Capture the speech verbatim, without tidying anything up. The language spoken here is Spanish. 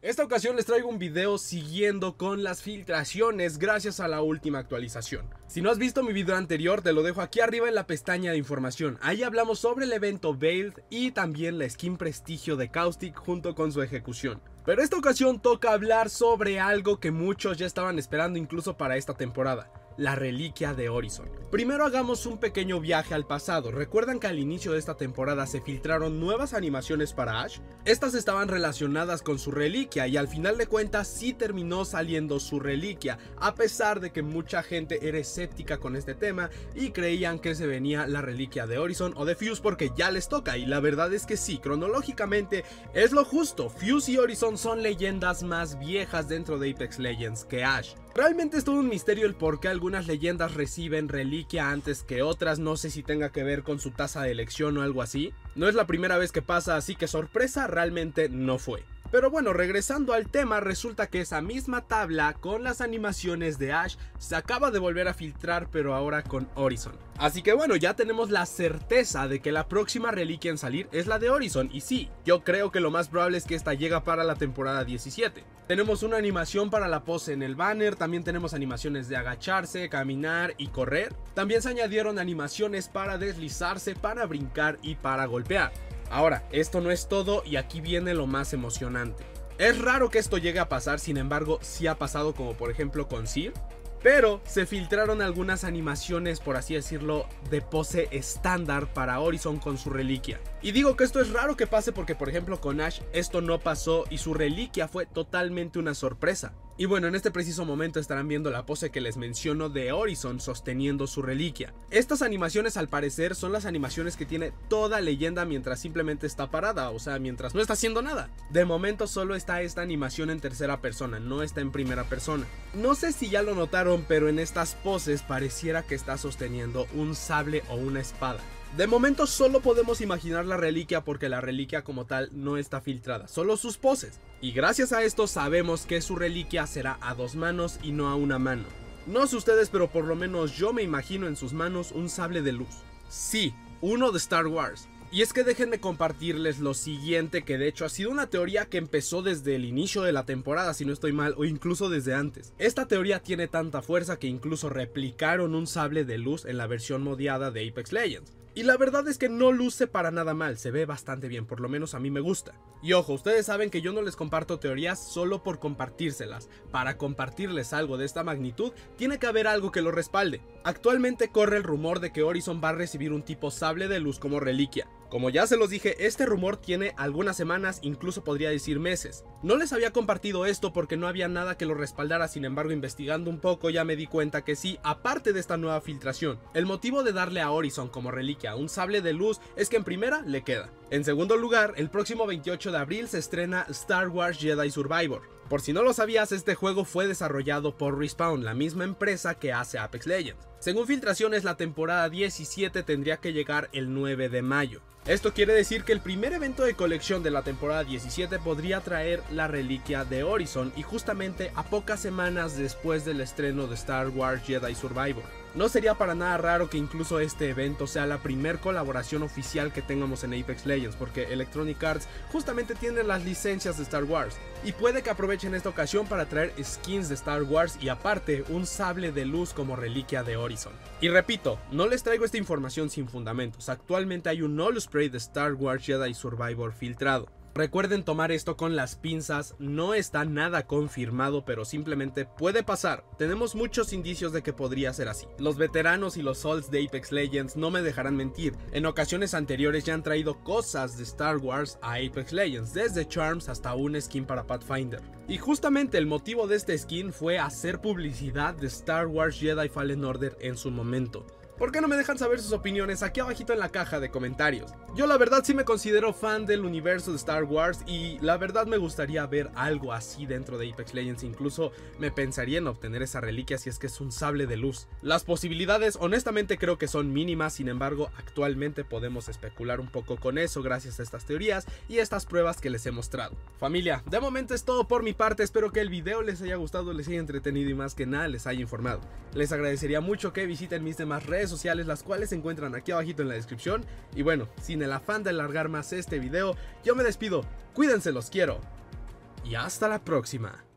Esta ocasión les traigo un video siguiendo con las filtraciones gracias a la última actualización. Si no has visto mi video anterior, te lo dejo aquí arriba en la pestaña de información. Ahí hablamos sobre el evento Veiled y también la skin prestigio de Caustic junto con su ejecución. Pero esta ocasión toca hablar sobre algo que muchos ya estaban esperando incluso para esta temporada: la reliquia de Horizon. Primero hagamos un pequeño viaje al pasado. ¿Recuerdan que al inicio de esta temporada se filtraron nuevas animaciones para Ash? Estas estaban relacionadas con su reliquia y al final de cuentas sí terminó saliendo su reliquia, a pesar de que mucha gente era escéptica con este tema y creían que se venía la reliquia de Horizon o de Fuse porque ya les toca, y la verdad es que sí, cronológicamente es lo justo. Fuse y Horizon son leyendas más viejas dentro de Apex Legends que Ash. Realmente es todo un misterio el por qué algunas leyendas reciben reliquia antes que otras. No sé si tenga que ver con su tasa de elección o algo así. No es la primera vez que pasa, así que sorpresa realmente no fue. Pero bueno, regresando al tema, resulta que esa misma tabla con las animaciones de Ash se acaba de volver a filtrar, pero ahora con Horizon. Así que bueno, ya tenemos la certeza de que la próxima reliquia en salir es la de Horizon. Y sí, yo creo que lo más probable es que esta llega para la temporada diecisiete. Tenemos una animación para la pose en el banner, también tenemos animaciones de agacharse, caminar y correr. También se añadieron animaciones para deslizarse, para brincar y para golpear. Ahora, esto no es todo y aquí viene lo más emocionante. Es raro que esto llegue a pasar, sin embargo sí ha pasado, como por ejemplo con Seer. Pero se filtraron algunas animaciones, por así decirlo, de pose estándar para Horizon con su reliquia. Y digo que esto es raro que pase porque por ejemplo con Ash esto no pasó y su reliquia fue totalmente una sorpresa. Y bueno, en este preciso momento estarán viendo la pose que les menciono de Horizon sosteniendo su reliquia. Estas animaciones al parecer son las animaciones que tiene toda leyenda mientras simplemente está parada, o sea, mientras no está haciendo nada. De momento solo está esta animación en tercera persona, no está en primera persona. No sé si ya lo notaron, pero en estas poses pareciera que está sosteniendo un sable o una espada. De momento solo podemos imaginar la reliquia porque la reliquia como tal no está filtrada, solo sus poses. Y gracias a esto sabemos que su reliquia será a dos manos y no a una mano. No sé ustedes, pero por lo menos yo me imagino en sus manos un sable de luz. Sí, uno de Star Wars. Y es que déjenme compartirles lo siguiente, que de hecho ha sido una teoría que empezó desde el inicio de la temporada, si no estoy mal, o incluso desde antes. Esta teoría tiene tanta fuerza que incluso replicaron un sable de luz en la versión modiada de Apex Legends. Y la verdad es que no luce para nada mal, se ve bastante bien, por lo menos a mí me gusta. Y ojo, ustedes saben que yo no les comparto teorías solo por compartírselas. Para compartirles algo de esta magnitud, tiene que haber algo que lo respalde. Actualmente corre el rumor de que Horizon va a recibir un tipo sable de luz como reliquia. Como ya se los dije, este rumor tiene algunas semanas, incluso podría decir meses. No les había compartido esto porque no había nada que lo respaldara, sin embargo investigando un poco ya me di cuenta que sí, aparte de esta nueva filtración. El motivo de darle a Horizon como reliquia un sable de luz es que en primera le queda. En segundo lugar, el próximo veintiocho de abril se estrena Star Wars Jedi Survivor. Por si no lo sabías, este juego fue desarrollado por Respawn, la misma empresa que hace Apex Legends. Según filtraciones, la temporada diecisiete tendría que llegar el nueve de mayo. Esto quiere decir que el primer evento de colección de la temporada diecisiete podría traer la reliquia de Horizon, y justamente a pocas semanas después del estreno de Star Wars Jedi Survivor. No sería para nada raro que incluso este evento sea la primer colaboración oficial que tengamos en Apex Legends, porque Electronic Arts justamente tiene las licencias de Star Wars, y puede que aprovechen esta ocasión para traer skins de Star Wars y aparte un sable de luz como reliquia de Horizon. Y repito, no les traigo esta información sin fundamentos, actualmente hay un All Spray de Star Wars Jedi Survivor filtrado. Recuerden tomar esto con las pinzas, no está nada confirmado, pero simplemente puede pasar. Tenemos muchos indicios de que podría ser así. Los veteranos y los Souls de Apex Legends no me dejarán mentir, en ocasiones anteriores ya han traído cosas de Star Wars a Apex Legends, desde Charms hasta un skin para Pathfinder. Y justamente el motivo de este skin fue hacer publicidad de Star Wars Jedi Fallen Order en su momento. ¿Por qué no me dejan saber sus opiniones aquí abajito en la caja de comentarios? Yo la verdad sí me considero fan del universo de Star Wars y la verdad me gustaría ver algo así dentro de Apex Legends, incluso me pensaría en obtener esa reliquia si es que es un sable de luz. Las posibilidades honestamente creo que son mínimas, sin embargo actualmente podemos especular un poco con eso gracias a estas teorías y estas pruebas que les he mostrado. Familia, de momento es todo por mi parte, espero que el video les haya gustado, les haya entretenido y más que nada les haya informado. Les agradecería mucho que visiten mis demás redes sociales, las cuales se encuentran aquí abajito en la descripción. Y bueno, sin el afán de alargar más este video, yo me despido. Cuídense, los quiero. y hasta la próxima.